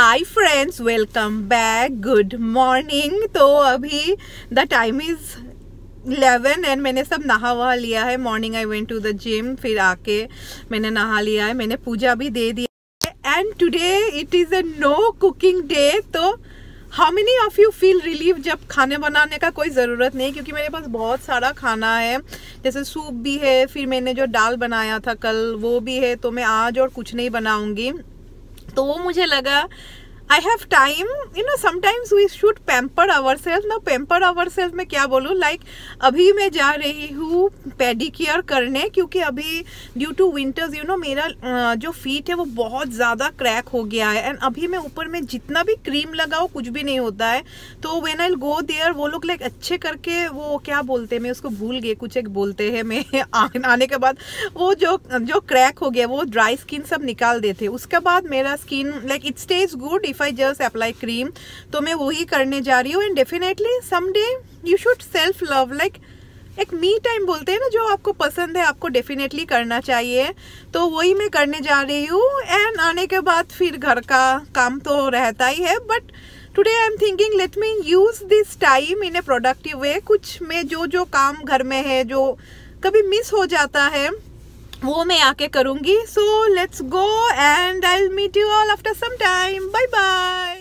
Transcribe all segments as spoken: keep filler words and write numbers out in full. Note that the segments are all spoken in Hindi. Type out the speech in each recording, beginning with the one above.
हाय friends, welcome back, good morning. तो अभी the time is eleven and मैंने सब नहा वहा लिया है। Morning I went to the gym, फिर आके मैंने नहा लिया है, मैंने पूजा भी दे दिया है and today it is a no cooking day. तो how many of you feel relieve जब खाने बनाने का कोई ज़रूरत नहीं, क्योंकि मेरे पास बहुत सारा खाना है, जैसे सूप भी है, फिर मैंने जो दाल बनाया था कल वो भी है, तो मैं आज और कुछ नहीं बनाऊंगी। तो वो मुझे लगा I have time, you know sometimes we should pamper our self ना। पैम्पर आवर सेल्फ में क्या बोलूँ, लाइक like, अभी मैं जा रही हूँ पेडिक्योर करने, क्योंकि अभी due to winters you know मेरा जो फीट है वो बहुत ज़्यादा क्रैक हो गया है एंड अभी मैं ऊपर में जितना भी क्रीम लगाओ कुछ भी नहीं होता है। तो व्हेन आई गो देयर वो लोग लाइक अच्छे करके वो क्या बोलते हैं, मैं उसको भूल गई, कुछ एक बोलते हैं, मैं आने के बाद वो जो जो क्रैक हो गया वो ड्राई स्किन सब निकाल देते। उसके बाद मेरा skin like it stage good if I just apply cream. तो मैं वही करने जा रही हूँ and definitely someday you should self love, like एक मी टाइम बोलते हैं ना, जो आपको पसंद है आपको डेफिनेटली करना चाहिए। तो वही मैं करने जा रही हूँ एंड आने के बाद फिर घर का काम तो रहता ही है, but today I am thinking let me use this time in a productive way. कुछ में जो जो काम घर में है जो कभी मिस हो जाता है वो मैं आके करूंगी। So let's go and I will meet you all after some time. Bye bye.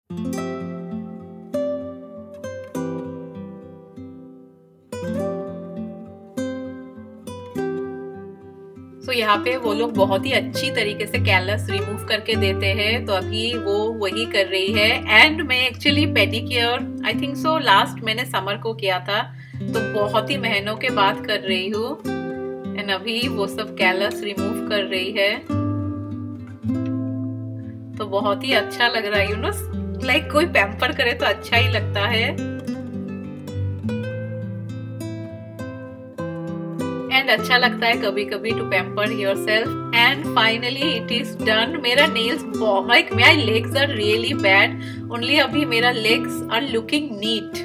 तो so, यहाँ पे वो लोग बहुत ही अच्छी तरीके से कैलस रिमूव करके देते हैं, तो अभी वो वही कर रही है। एंड मैं actually pedicure I think so last मैंने समर को किया था, तो बहुत ही महीनों के बाद कर रही हूँ एंड अभी वो सब कैलस रिमूव कर रही है। तो बहुत ही अच्छा लग रहा है, यू नो लाइक कोई पैम्पर करे तो अच्छा ही लगता है। एंड अच्छा लगता है कभी कभी to pamper yourself. And finally it is done. मेरा नेल्स बहुत like my legs are really bad, only अभी मेरा legs are looking neat.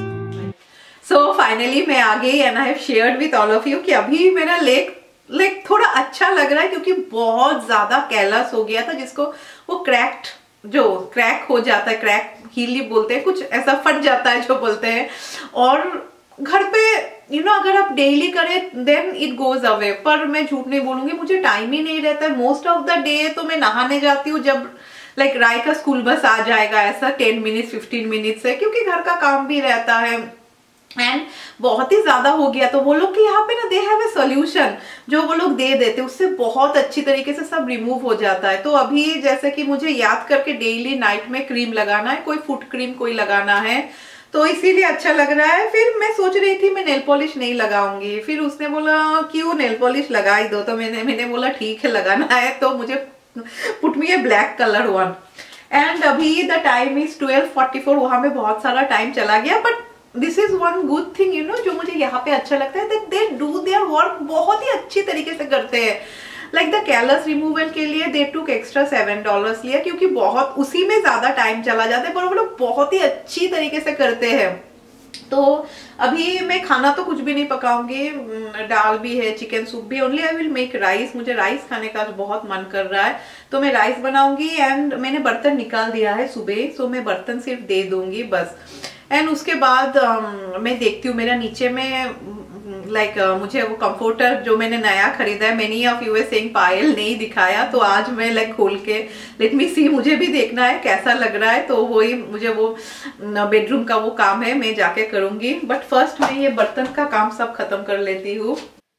So finally मैं आ गई and I have shared with all of you कि अभी मेरा लेग लाइक थोड़ा अच्छा लग रहा है, क्योंकि बहुत ज्यादा कैलस हो गया था, जिसको वो क्रैक्ड जो क्रैक हो जाता है, क्रैक हील बोलते हैं, कुछ ऐसा फट जाता है जो बोलते हैं। और घर पे यू नो अगर आप डेली करें देन इट गोज अवे, पर मैं झूठ नहीं बोलूंगी, मुझे टाइम ही नहीं रहता है मोस्ट ऑफ द डे। तो मैं नहाने जाती हूँ जब लाइक राय का स्कूल बस आ जाएगा, ऐसा टेन मिनट्स फिफ्टीन मिनट्स है, क्योंकि घर का काम भी रहता है एंड बहुत ही ज्यादा हो गया। तो वो लोग कि यहाँ पे ना दे हैव ए सोल्यूशन जो वो लोग दे देते, उससे बहुत अच्छी तरीके से सब रिमूव हो जाता है। तो अभी जैसे कि मुझे याद करके डेली नाइट में क्रीम लगाना है, कोई फुट क्रीम कोई लगाना है, तो इसीलिए अच्छा लग रहा है। फिर मैं सोच रही थी मैं नेल पॉलिश नहीं लगाऊंगी, फिर उसने बोला क्यों नेल पॉलिश लगा ही दो, तो मैंने मैंने बोला ठीक है लगाना है, तो मुझे put me a black colour one. And अभी the time is twelve forty four, वहां में बहुत सारा टाइम चला गया, but this is one good thing you know जो मुझे यहाँ पे अच्छा लगता है, that they do their work बहुत ही अच्छी तरीके से करते हैं। लाइक द कैलस रिमूवल के लिए दे टूक एक्स्ट्रा सेवन डॉलर्स लिया, क्योंकि बहुत उसी में ज्यादा टाइम चला जाता है, पर वो लोग बहुत ही अच्छी तरीके से करते हैं। तो अभी मैं खाना तो कुछ भी नहीं पकाऊंगी, दाल भी है, चिकन सूप भी, only I will make rice. मुझे राइस खाने का बहुत मन कर रहा है, तो मैं राइस बनाऊंगी। एंड मैंने बर्तन निकाल दिया है सुबह, सो मैं बर्तन सिर्फ दे दूंगी बस। एंड उसके बाद um, मैं देखती हूँ मेरा नीचे में लाइक like, uh, मुझे वो कंफर्टर जो मैंने नया खरीदा है, many of you are saying पायल नहीं दिखाया, तो आज मैं लाइक like, खोल के लेट मी सी, मुझे भी देखना है कैसा लग रहा है। तो वही मुझे वो बेडरूम का वो काम है, मैं जाके करूंगी, बट फर्स्ट मैं ये बर्तन का काम सब खत्म कर लेती हूँ।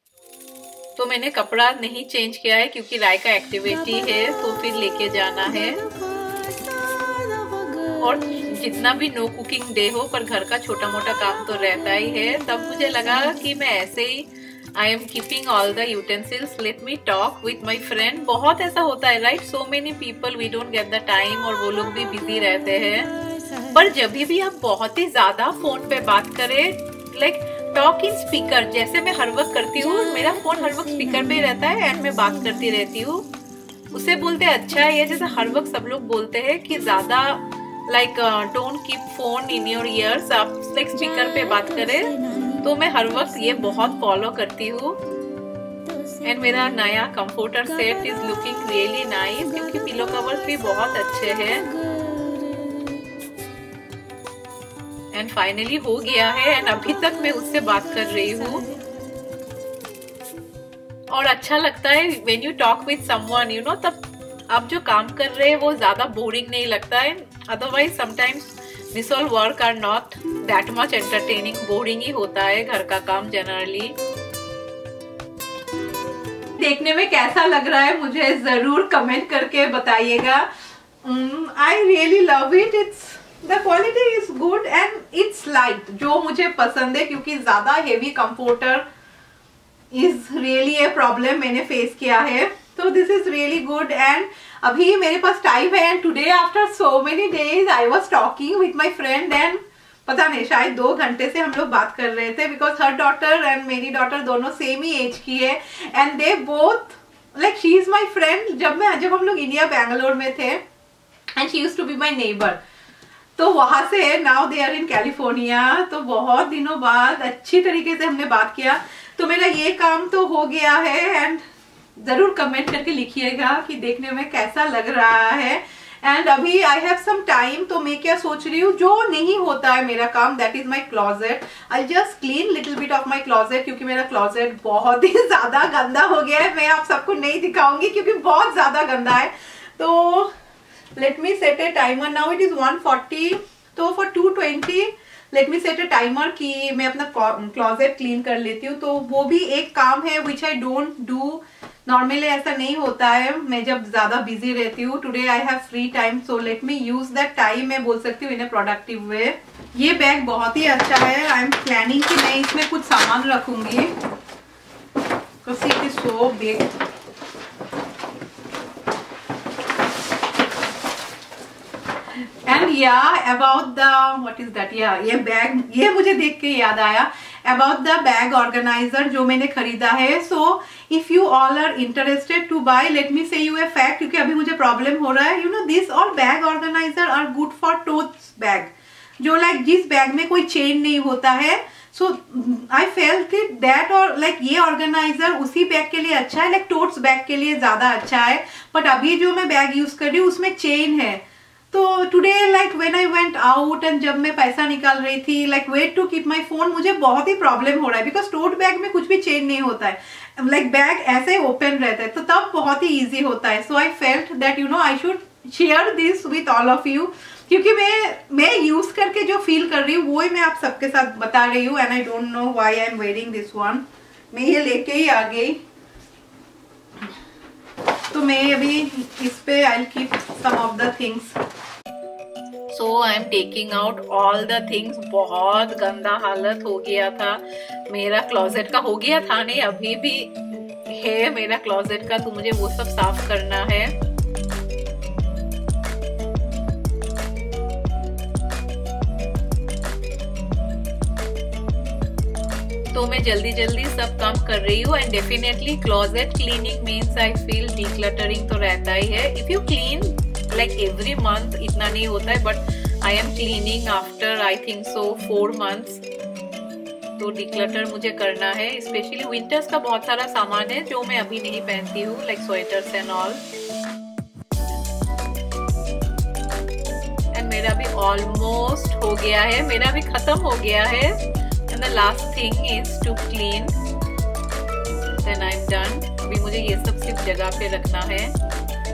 तो मैंने कपड़ा नहीं चेंज किया है क्योंकि राय का एक्टिविटी है, तो फिर लेके जाना है। और जितना भी नो कुकिंग डे हो, पर घर का छोटा मोटा काम तो रहता ही है। तब मुझे लगा कि मैं ऐसे ही I am keeping all the utensils, let me talk with my friend. बहुत ऐसा होता है right, so many people we don't get the time, और वो लोग भी बिजी रहते हैं। पर जब भी आप बहुत ही ज्यादा फोन पे बात करें, लाइक टॉक इन स्पीकर, जैसे मैं हर वक्त करती हूँ, मेरा फोन हर वक्त स्पीकर पे रहता है एंड मैं बात करती रहती हूँ, उसे बोलते अच्छा है। ये जैसे हर वक्त सब लोग बोलते हैं कि ज्यादा like don't keep phone in your ears, आप लाइक स्पीकर पे बात करें, तो मैं हर वक्त ये बहुत फॉलो करती हूँ। एंड मेरा नया comforter set is looking really nice, क्योंकि पिलो कवर्स भी बहुत अच्छे हैं। एंड फाइनली हो गया है एंड अभी तक मैं उससे बात कर रही हूँ। और अच्छा लगता है when you talk with someone, you know, तब आप जो काम कर रहे हैं वो ज्यादा बोरिंग नहीं लगता है। Otherwise sometimes this all work are not that much entertaining, boring ही होता है घर का काम जनरली। देखने में कैसा लग रहा है मुझे जरूर कमेंट करके बताइएगा। I really love it, it's the quality is good and it's light, जो मुझे पसंद है, क्योंकि ज्यादा heavy comforter is really a problem मैंने फेस किया है। तो this is really good and अभी मेरे पास टाइम है and today after so many days I was talking with my friend and पता नहीं शायद दो घंटे से हम लोग बात कर रहे थे, बिकॉज हर डॉटर एंड मेरी डॉटर दोनों सेम ही एज की है and they both like she is my friend. जब मैं जब हम लोग इंडिया बैंगलोर में थे and she used to be my neighbour, तो वहां से now they are in California. तो बहुत दिनों बाद अच्छी तरीके से हमने बात किया। तो मेरा ये काम तो हो गया है एंड जरूर कमेंट करके लिखिएगा कि देखने में कैसा लग रहा है। एंड अभी आई हैव सम टाइम, तो मैं क्या सोच रही हूँ, जो नहीं होता है मेरा काम, that is my closet. I just clean little bit of my closet, क्योंकि मेरा क्लोजेट बहुत ही ज्यादा गंदा हो गया है। मैं आप सबको नहीं दिखाऊंगी क्योंकि बहुत ज्यादा गंदा है। तो let me set a timer, now it is one forty, तो for two twenty let me set a timer कि मैं अपना क्लोजेट क्लीन कर लेती हूँ। तो वो भी एक काम है which I don't do normally, ऐसा नहीं होता है मैं जब ज्यादा बिजी रहती हूँ। Today I have free time, so let me use that time, मैं बोल सकती हूँ, इन ए प्रोडक्टिव वे। ये बैग बहुत ही अच्छा है। आई एम प्लानिंग कि मैं इसमें कुछ सामान रखूंगी, because it is so big। And या about the what is that, या ये बैग, ये मुझे देख के याद आया अबाउट द बैग ऑर्गेनाइजर जो मैंने खरीदा है। So if you all are interested to buy, let me say you a fact, क्योंकि अभी मुझे प्रॉब्लम हो रहा है। You know this all bag organizer are good for totes bag, जो लाइक like, जिस बैग में कोई चेन नहीं होता है। So I felt it that, और लाइक ये ऑर्गेनाइजर उसी बैग के लिए अच्छा है, लाइक टोट्स बैग के लिए ज्यादा अच्छा है। बट अभी जो मैं बैग यूज कर रही हूँ उसमें चेन है। तो today like when I went out and जब मैं पैसा निकाल रही थी, like wait to keep my phone, मुझे बहुत ही प्रॉब्लम हो रहा है, बिकॉज टोट बैग में कुछ भी चेन नहीं होता है, लाइक बैग ऐसे ओपन रहता है, तो तब बहुत ही इजी होता है। So I felt that you know I should share this with all of you, क्योंकि मैं मैं यूज करके जो फील कर रही हूँ वो ही मैं आप सबके साथ बता रही हूँ। And I don't know why I am wearing this one. मैं ये लेके ही आ गई, तो मैं अभी इस पे I will keep some of the things. So I am taking out all the things. बहुत गंदा हालत हो गया था मेरा क्लोजेट का, हो गया था नहीं, अभी भी है मेरा क्लोजेट का, तो मुझे वो सब साफ करना है। तो मैं जल्दी जल्दी सब काम कर रही हूँ। And definitely closet cleaning means I feel decluttering तो रहता ही है। If you clean like every month, इतना नहीं होता है, but I am cleaning after I think so four months. तो डिक्लटर मुझे करना है। स्पेशली विंटर्स का बहुत सारा सामान है जो मैं अभी नहीं पहनती हूँ, like sweaters and all. And मेरा भी ऑलमोस्ट हो गया है, मेरा भी खत्म हो गया है। And the last thing is to clean, then I am done. अभी मुझे ये सब सिर्फ जगह पे रखना है।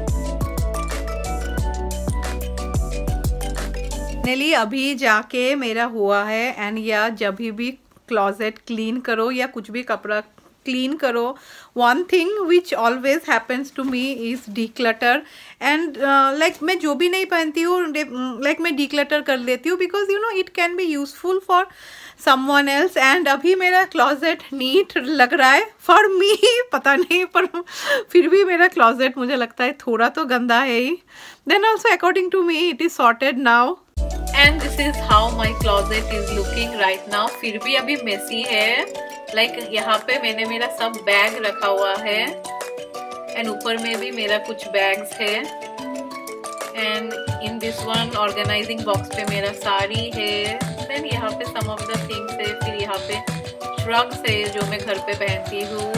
फाइनली अभी जाके मेरा हुआ है। एंड या जब भी क्लोजेट क्लीन करो या कुछ भी कपड़ा क्लीन करो, one thing which always happens to me is declutter. And like मैं जो भी नहीं पहनती हूँ लाइक like, मैं डिक्लटर कर लेती हूँ, because you know it can be useful for someone else. And अभी मेरा क्लोजेट नीट लग रहा है फॉर मी, पता नहीं, पर फिर भी मेरा क्लोजेट मुझे लगता है थोड़ा तो गंदा है ही। Then also according to me it is sorted now. And this is how my closet is looking right now. फिर भी अभी मेसी है, लाइक like, यहाँ पे मैंने मेरा सब बैग रखा हुआ है एंड ऊपर में भी मेरा कुछ बैग्स है। And in this one organizing box पे मेरा साड़ी है। देन यहाँ पे सम ऑफ द थिंग्स है। फिर यहाँ पे श्रग्स है जो मैं घर पे पहनती हूँ।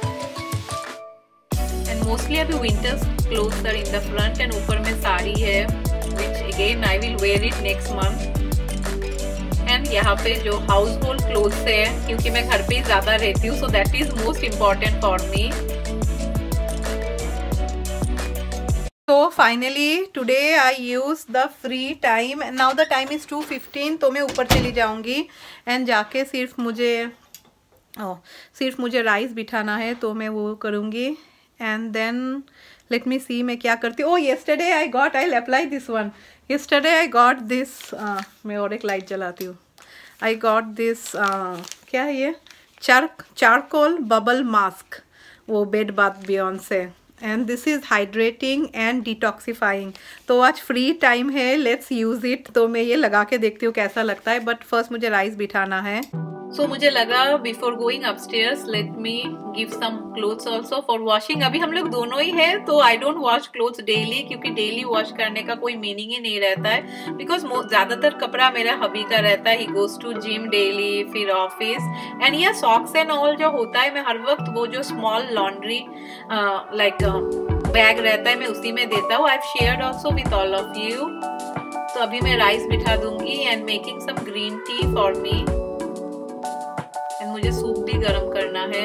एंड मोस्टली अभी winters clothes are in the front. And ऊपर में साड़ी है which again I will wear it next month। यहाँ पे जो हाउस होल्ड क्लोथ्स है, क्योंकि मैं घर पे ही ज्यादा रहती हूँ, so that is most important for me. So finally today I use the free time and now the time is two fifteen। तो मैं ऊपर चली जाऊंगी एंड जाके सिर्फ मुझे ओ सिर्फ मुझे राइस बिठाना है, तो मैं वो करूंगी। And then let me see मैं क्या करती हूँ। Oh yesterday I got, I apply this one. Yesterday I got this, मैं और एक लाइट जलाती हूँ। आई गॉट दिस, क्या है ये, चार चारकोल बबल मास्क, वो बेड बाथ बियॉन्ड से। And this is hydrating and detoxifying. तो आज फ्री टाइम है, लेट्स यूज़ इट। तो मैं ये लगा के देखती हूँ कैसा लगता है, बट फर्स्ट मुझे राइस बिठाना है। सो so, मुझे लगा before going upstairs let me give some clothes also for washing. अभी हम लोग दोनों ही है, तो I don't wash clothes daily, क्योंकि डेली वॉश करने का कोई मीनिंग ही नहीं रहता है। बिकॉज ज्यादातर कपड़ा मेरा हबी का रहता है, he goes to gym daily, फिर ऑफिस। एंड ये सॉक्स एंड ऑल जो होता है, मैं हर वक्त वो जो स्मॉल लॉन्ड्री लाइक बैग रहता है, मैं उसी में देता हूँ। I have shared also with all of you. तो अभी मैं राइस बिठा दूंगी and making some green tea for me. And मुझे सूप भी गर्म करना है।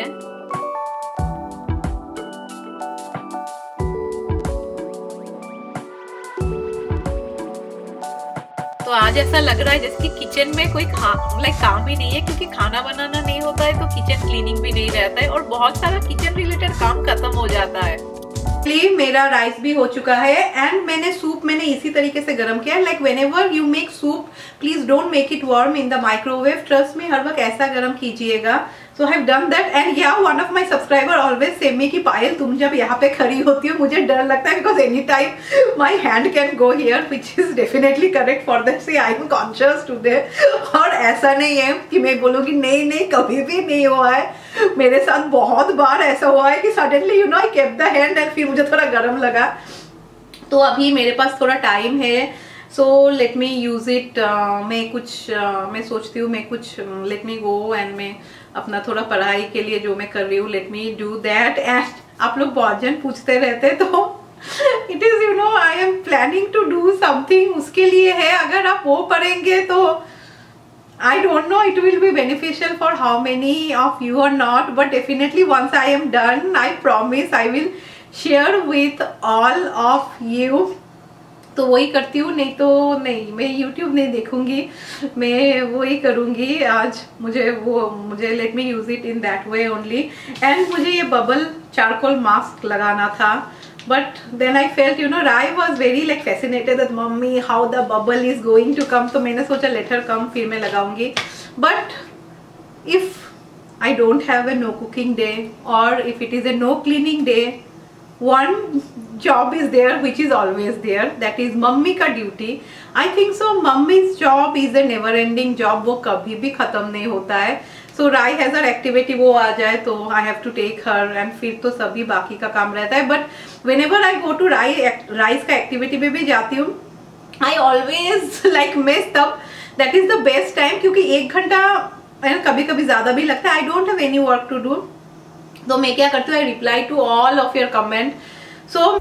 तो आज ऐसा लग रहा है जैसे कि किचन में कोई खा लाइक काम ही नहीं है, क्योंकि खाना बनाना नहीं होता है तो किचन क्लीनिंग भी नहीं रहता है, और बहुत सारा किचन रिलेटेड काम खत्म हो जाता है। मेरा राइस भी हो चुका है एंड मैंने सूप मैंने इसी तरीके से गर्म किया। Like whenever you make soup please don't make it warm in the microwave, trust me, हर वक्त ऐसा गर्म कीजिएगा। So I have done that. And या one of my subscriber always says me कि पायल तुम जब यहाँ पे खड़ी होती हो मुझे डर लगता है, because any time my hand can go here, which is definitely correct for that see I am conscious today. और ऐसा नहीं है कि मैं बोलूँगी नहीं नहीं, कभी भी नहीं हुआ है। मेरे साथ बहुत बार ऐसा हुआ है कि suddenly you know I kept the hand and फिर मुझे थोड़ा गर्म लगा। तो अभी मेरे पास थोड़ा टाइम है, so let me use it. मैं कुछ uh, मैं सोचती हूँ मैं कुछ लेट मी गो एंड मैं अपना थोड़ा पढ़ाई के लिए जो मैं कर रही हूँ let me do that. And आप लोग बहुत जन पूछते रहते, तो it is you know I am planning to do something, उसके लिए है। अगर आप वो पढ़ेंगे तो I don't know it will be beneficial for how many of you or not, but definitely once I am done, I promise I will share with all of you। तो वही करती हूँ, नहीं तो नहीं, मैं YouTube नहीं देखूंगी, मैं वही करूंगी आज। मुझे वो मुझे let me use it in that way only. And मुझे ये बबल चारकोल मास्क लगाना था, but then I felt you know Rai was very like fascinated that mummy how the bubble is going to come, तो मैंने सोचा let her come, फिर मैं लगाऊंगी। But if I don't have a no cooking day or if it is a no cleaning day, one job is there which is always there, that is mummy का duty. I think so mummy's job is a never ending job, वो कभी भी खत्म नहीं होता है। सो राई हैज हर एक्टिविटी, वो आ जाए तो I have to take her and फिर तो सभी बाकी का काम रहता है। But whenever I go to Rai Rai's का एक्टिविटी में भी जाती हूँ, आई ऑलवेज लाइक मिस, तब that is the best time, क्योंकि एक घंटा कभी कभी ज्यादा भी लगता है। I don't have any work to do, तो मैं क्या करती हूँ, I reply to all of your comment. So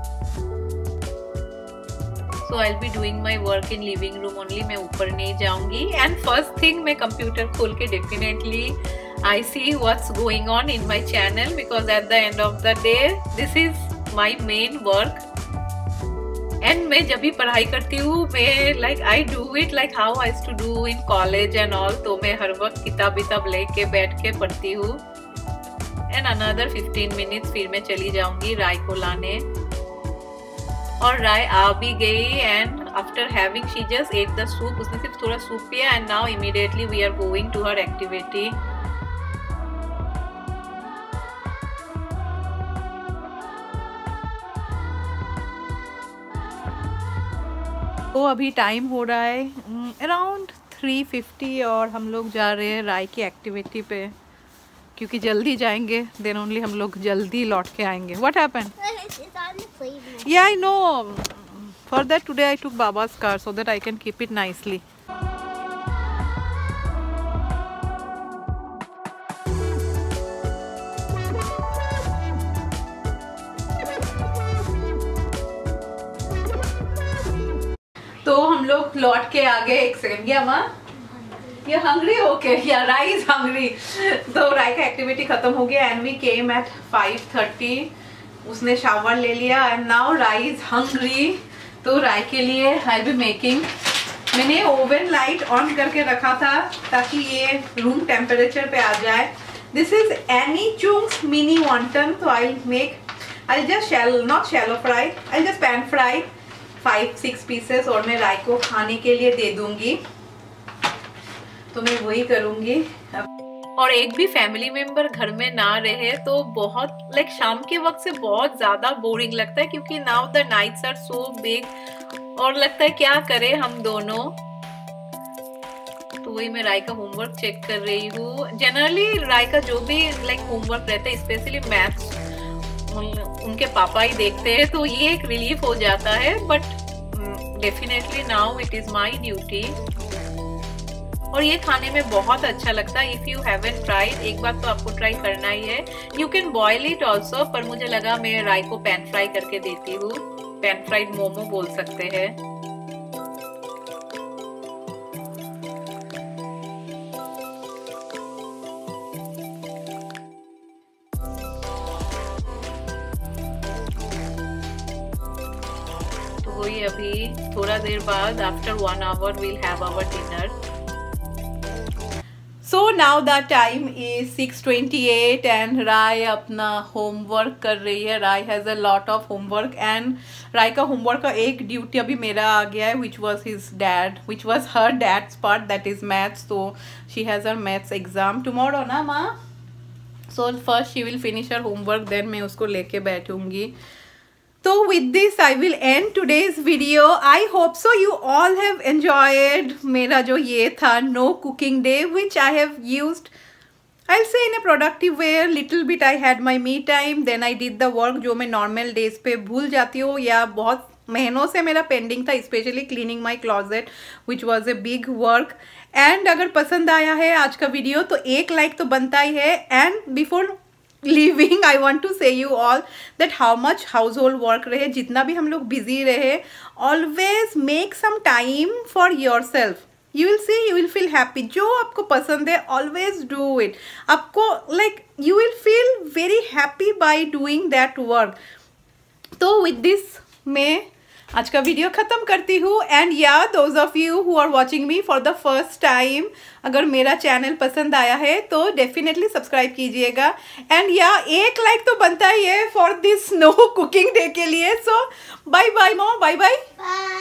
So I'll be doing my work in living room only, मैं ऊपर नहीं जाऊंगी। And first thing मैं कंप्यूटर खोल के definitely I see what's going on in my channel, because at the end of the day this is my main work। and मैं जब भी पढ़ाई करती हूँ मैं like I do it like how I used to do in college and all, तो मैं हर वक्त किताब किताब लेके बैठ के पढ़ती हूँ। and another fifteen minutes फिर मैं चली जाऊंगी राय को लाने। और राय आ भी गई and after having she just ate the soup, उसने सिर्फ थोड़ा सूप पिया and now immediately we are going to her activity. तो अभी टाइम हो रहा है अराउंड थ्री फिफ्टी और हम लोग जा रहे हैं राय की एक्टिविटी पे, क्योंकि जल्दी जाएंगे देन ओनली हम लोग जल्दी लौट के आएंगे। What happened? Yeah, I know. For that today I took Baba's car so that I can keep it nicely. तो हम लोग लौट के आ गए। एक सेकंड गया माँ, ये हंग्री ओके या राई इज हंग्री। तो राई का एक्टिविटी खत्म हो गया and we came at five thirty. उसने शावर ले लिया and now Rai is hungry. तो राई के लिए आई बी मेकिंग, मैंने ओवन लाइट ऑन करके रखा था ताकि ये रूम टेम्परेचर पे आ जाए। This is Annie Chun's mini wonton. तो I make, I just shall not shallow fry, I just pan fry five six pieces और मैं राई को खाने के लिए दे दूंगी। तो मैं वही करूंगी। और एक भी फैमिली मेंबर घर में ना रहे तो बहुत लाइक like, शाम के वक्त से बहुत ज्यादा बोरिंग लगता है क्योंकि now the nights are so big और लगता है क्या करें हम दोनों। तो वही मैं राय का होमवर्क चेक कर रही हूँ। जनरली राय का जो भी लाइक like, होमवर्क रहता है स्पेशली मैथ्स उनके पापा ही देखते हैं तो ये एक रिलीफ हो जाता है, but definitely now it is my duty. और ये खाने में बहुत अच्छा लगता है। इफ यू हैवंट ट्राइड, एक बार तो आपको ट्राई करना ही है। You can boil it also, पर मुझे लगा मैं राई को पैन फ्राई करके देती हूँ। पैन फ्राइड मोमो बोल सकते हैं। तो वही अभी थोड़ा देर बाद after one hour we'll have our dinner. So now the time is six twenty-eight and Rai अपना homework कर रही है। Rai has a lot of homework and Rai का homework का एक duty अभी मेरा आ गया है, which was his dad, which was her dad's part, that is maths. So she has her maths exam tomorrow ना माँ। So first she will finish her homework, then मैं उसको लेके बैठूंगी। So with this I will end today's video. I hope so you all have enjoyed मेरा जो ये था no cooking day, which I have used, I'll say in a productive way. Little bit I had my me time, then I did the work जो मैं normal days पे भूल जाती हूँ या बहुत महीनों से मेरा पेंडिंग था, specially cleaning my closet which was a big work. And अगर पसंद आया है आज का वीडियो तो एक लाइक तो बनता ही है। And before leaving I want to say you all that how much household work रहे, जितना भी हम लोग busy रहे, always make some time for yourself. You will see, you will feel happy. जो आपको पसंद है always do it. आपको like you will feel very happy by doing that work. तो with this मैं आज का वीडियो ख़त्म करती हूँ। एंड या those of you who are watching me for the first time, अगर मेरा चैनल पसंद आया है तो डेफिनेटली सब्सक्राइब कीजिएगा। एंड या एक लाइक तो बनता ही है for this no cooking day के लिए। So bye bye mom, bye bye.